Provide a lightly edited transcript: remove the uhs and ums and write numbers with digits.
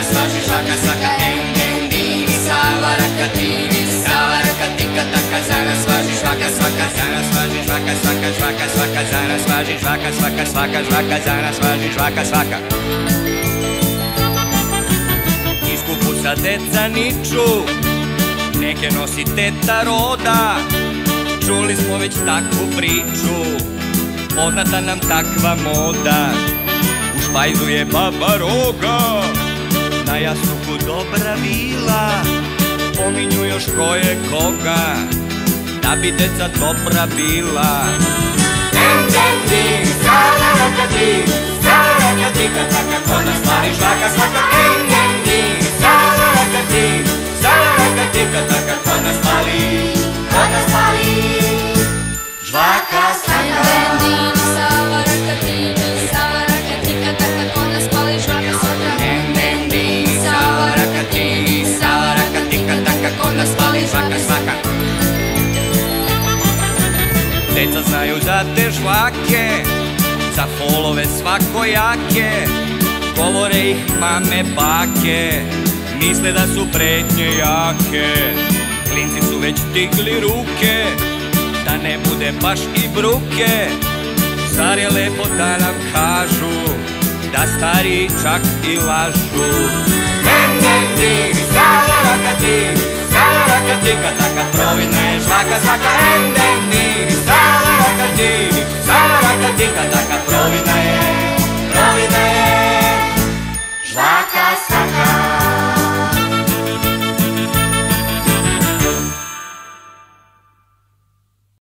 svaži žvaka svaka, en, en, dini, savarakatini, savarakatika taka, zara svaži žvaka svaka, zara svaži žvaka svaka, žvaka svaka, zara svaži žvaka svaka, svaka žvaka, zara svaži žvaka svaka. Iz kupusa deca niču, neke nosi teta roda. Čuli smo već takvu priču, poznata nam takva moda. U špajzu je baba roga, na jastuku dobra vila. Pominju još ko je koga, da bi deca dobra bila. En, en, din, savarakati, savarakatika taka, kod nas pali žvaka svaka. En, en, din, savarakati, savarakatika taka, kod nas pali, kod nas pali žvaka svaka. En, en, din, savarakati, savarakatika taka, kod nas pali žvaka svaka. En, en, din, savarakati, savarakatika taka, kod nas pali žvaka svaka. Deca znaju za te žvake, za folove svakojake. Govore ih mame, bake, misle da su pretnje jake. Klinci su već digli ruke, da ne bude baš i bruke. Zar je lepo da nam kažu, da stariji čak i lažu. En, en, din, savarakati, savarakatika taka, providna je žvaka svaka. En, en, din, savarakati, savarakatika taka, providna je žvaka svaka.